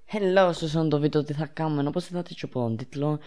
Hello, στο το βίντεο τι θα κάνουμε. Όπως είδατε και από τον τίτλο,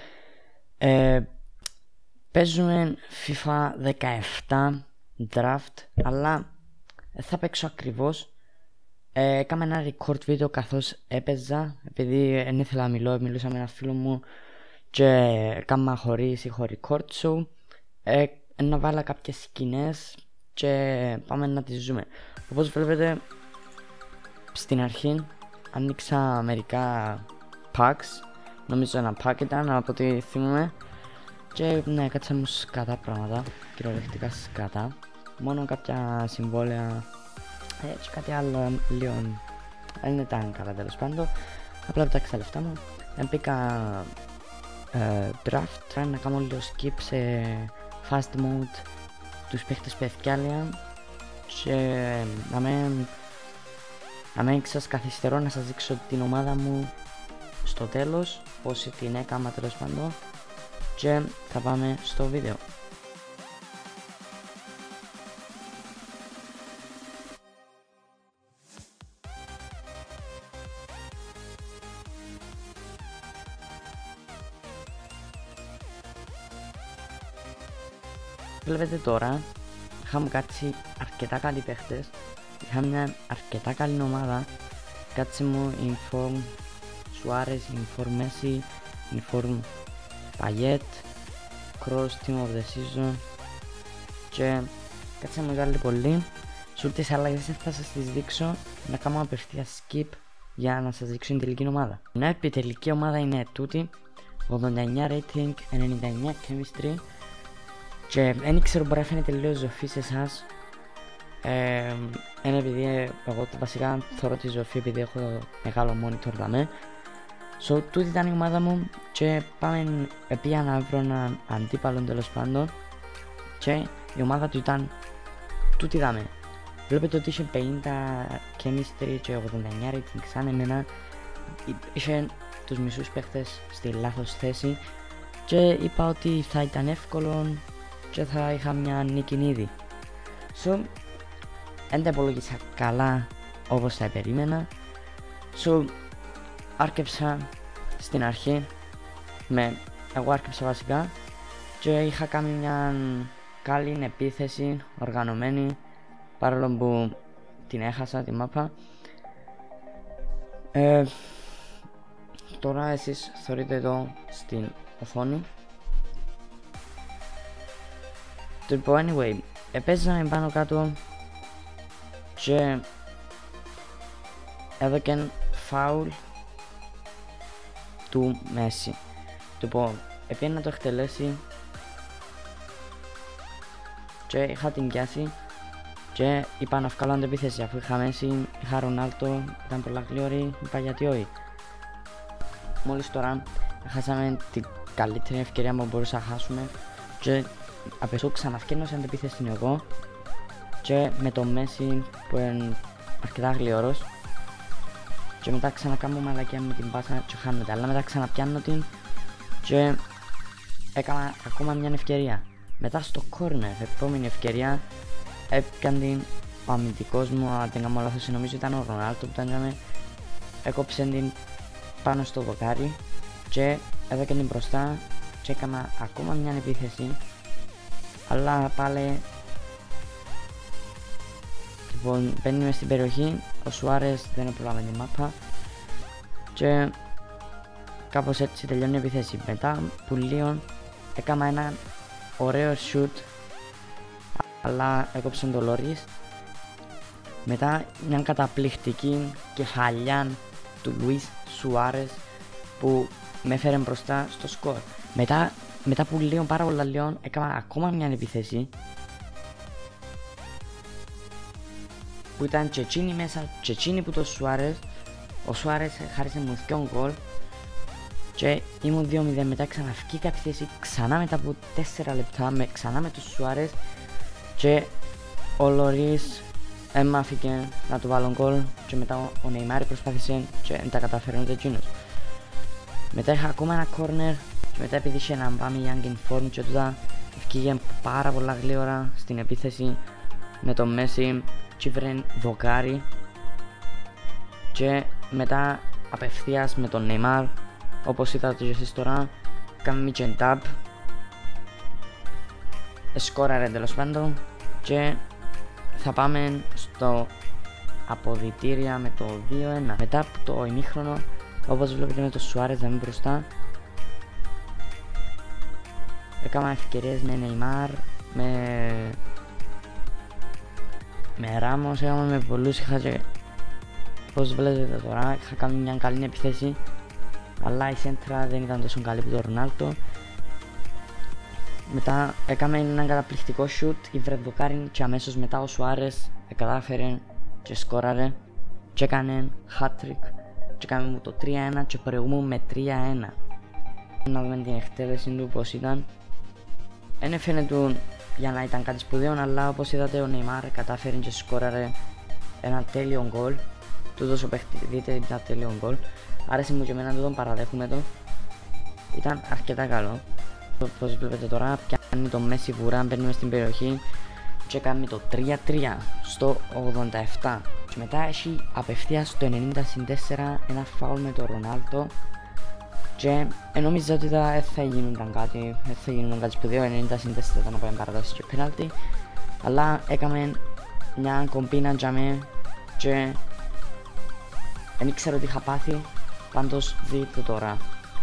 παίζουμε FIFA 17 draft, αλλά θα παίξω ακριβώς. Έκαμε ένα record βίντεο καθώς έπαιζα, επειδή δεν ήθελα να μιλούσα με ένα φίλο μου και έκανα χωρίς ήχο record, so να βάλω κάποιες σκηνές και πάμε να τις ζούμε. Όπως βλέπετε, στην αρχή ανοίξα μερικά packs, νομίζω ένα pack ήταν από ό,τι θυμούμαι, και ναι, κάτσα μου σκατά πράγματα, κυριολεκτικά σκατά, μόνο κάποια συμβόλαια και κάτι άλλο λίγο δεν ήταν καλά, τέλος πάντων. Απλά πέταξα τα λεφτά μου, μπήκα draft, τράω να κάνω λίγο skip σε fast mode τους παίχτες που ευκάλια και να μην σας καθυστερώ να σας δείξω την ομάδα μου στο τέλος, όσοι την έκανα τέλος πάντων, και θα πάμε στο βίντεο. Βλέπετε τώρα, είχαμε κάτσει αρκετά καλοί παίχτες, είχαμε μια αρκετά καλή ομάδα. Κάτσε μου inform Suarez, inform Messi, inform Payet, Cross Team of the Season, και κάτσε μου βγάλει πολύ. Σε όλες τις αλλαγές θα σας τις δείξω, να κάνω απευθείας skip για να σας δείξω την τελική ομάδα. Η επιτελική ομάδα είναι τούτη, 89 rating, 99 chemistry, και δεν ξέρω, μπορεί να φαίνεται λίγο ζωφή σε εσάς, είναι επειδή εγώ βασικά θεωρώ τη ζωφή επειδή έχω μεγάλο monitor δαμέ. So, τούτη ήταν η ομάδα μου και πάμε επία να βρω έναν αντίπαλο τέλος πάντων, και η ομάδα του ήταν τούτη δαμέ. Βλέπετε ότι είχε 50 chemistry και 89 rating σαν εμένα, είχε τους μισούς παίχτες στη λάθος θέση και είπα ότι θα ήταν εύκολο και θα είχα μια νίκη ήδη. So, δεν τα υπολογίσα καλά όπως τα περίμενα. So, άρκεψα στην αρχή εγώ άρκεψα βασικά και είχα κάνει μια καλή επίθεση οργανωμένη, παρόλο που την έχασα τη μάπα. Τώρα εσείς θεωρείτε εδώ στην οθόνη. Anyway, παίζαμε πάνω κάτω και έδωκεν φάουλ του Μέση. Επήγαινε να το εκτελέσει και είχα την πιάσει και είπα να βγάλω αντεπίθεση, αφού είχα Μέση, είχα Ρονάλτο, ήταν πολλά γλύωρη, είπα γιατί όχι. Μόλις τώρα χάσαμε την καλύτερη ευκαιρία που μπορούσα να χάσουμε και απεσού ξαναφκένω σε αντεπίθεση εγώ και με το Μέση που είναι αρκετά γλυόρος, και μετά ξανακάνω μαλακία με την πάσα και χάνεται, αλλά μετά ξαναπιάνω την και έκανα ακόμα μια ευκαιρία. Μετά στο corner, επόμενη ευκαιρία, έπιαν την ο αμυντικός μου, αν δεν κάνω λάθος νομίζω ήταν ο Ρονάλτο που ήταν, έκοψε την πάνω στο δοκάρι και έδωκε την μπροστά και έκανα ακόμα μια επίθεση, αλλά πάλι λοιπόν μπαίνουμε στην περιοχή, ο Σουάρες δεν προλάβαινε τη μάπα και κάπως έτσι τελειώνει η επίθεση. Μετά που λίγο έκανα ένα ωραίο shoot, αλλά έκοψε το Λόρις. Μετά μια καταπληκτική κεφαλιά του Λουίς Σουάρες που με έφερε μπροστά στο σκορ. Μετά που λίγο, πάρα πολλά λίγο, έκανα ακόμα μια επίθεση που ήταν και εκείνη μέσα και εκείνη που το Σουάρες. Ο Σουάρες χάρισε μου 2 γκολ και ήμουν 2-0. Μετά ξαναφκήκα επιθέση ξανά μετά από 4 λεπτά ξανά με το Σουάρες και ο Λωρίς έμαθηκε να του βάλω γκολ και μετά ο Νεϊμάρ προσπάθησε και δεν τα καταφέρει ούτε εκείνος. Μετά είχα ακόμα ένα corner και μετά επειδή είχε να πάμε young in form και τούτα ευκήγε πάρα πολλά γλύωρα στην επίθεση με το Μέση και βρεν δοκάρι και μετά απευθείας με τον Neymar, όπως είδατε και εσείς τώρα. Κάνουμε midget tap, σκόραρε τέλος πάντων και θα πάμε στο αποδυτήρια με το 2-1. Μετά από το ημίχρονο, όπως βλέπετε με το Suárez να μην μπροστά, έκανα ευκαιρίες με Neymar, με Ramos, έκανα με πολλούς, πώς βλέπετε τώρα, είχα κάνει μια καλή επιθέση, αλλά η σέντρα δεν ήταν τόσο καλή από τον Ρονάλντο. Μετά έκαμε έναν καταπληκτικό shoot, η βρεδοκάριν και αμέσως μετά ο Suárez κατάφερε και σκόραρε και έκανε hat-trick και έκαμε μου το 3-1 και προηγούμουν με 3-1. Να δούμε την εκτέλεση του πως ήταν. Δεν φαίνεται για να ήταν κάτι σπουδαίο, αλλά όπως είδατε ο Neymar κατάφερε και σκόραρε ένα τέλειο γκολ. Τούτος ο παίχτης, δείτε ήταν τέλειο γκολ. Άρεσε μου και εμένα να τον παραδέχουμε το. Ήταν αρκετά καλό. Όπως βλέπετε τώρα πιάνει το Messi βουρά, μπαίνουμε στην περιοχή και κάνει το 3-3 στο 87. Και μετά έχει απευθείας στο 90-4 ένα φάουλ με τον Ρονάλντο και νόμιζα ότι δεν θα γίνονταν κάτι σπουδαίο. 90-4 ήταν να πάμε παραδόσεις και πέναλτι, αλλά έκαμε μια κομπίνα για με και δεν ήξερα ότι είχα πάθει. Πάντως δείτε τώρα,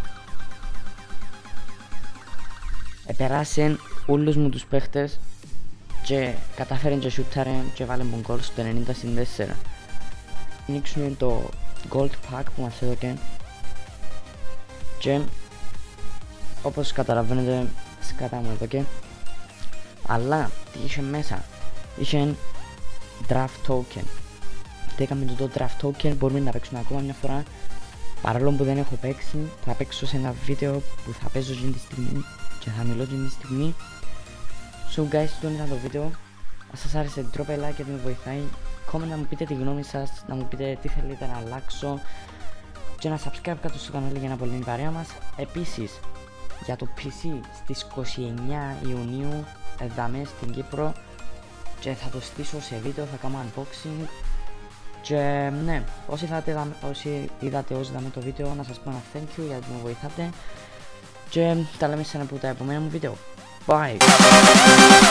επεράσεν όλους μου τους παίχτες και κατάφεραν και σούταρε και βάλε μου γκολ στο 90-4. Ανοίξουμε το gold pack που μας έδωκε και όπως καταλαβαίνετε σκάτα μου έδωκε, αλλά τι είχε μέσα, είχε draft token. Τι έκαμε το draft token, μπορούμε να παίξουμε ακόμα μια φορά. Παρόλο που δεν έχω παίξει, θα παίξω σε ένα βίντεο που θα παίζω αυτή τη στιγμή και θα μιλώ αυτή τη στιγμή. So guys, αυτό ήταν το βίντεο. Αν σας άρεσε, drop a like γιατί με βοηθάει. Comment να μου πείτε τη γνώμη σας, να μου πείτε τι θέλετε να αλλάξω και να subscribe κάτω στο κανάλι για να απολύνει η παρέα μας. Επίσης, για το PC στις 29 Ιουνίου εδάμε στην Κύπρο και θα το στήσω σε βίντεο, θα κάνω unboxing. Και ναι, όσοι είδατε το βίντεο, να σας πω ένα thank you γιατί με βοηθάτε και τα λέμε σε ένα από τα επόμενα μου βίντεο. Bye!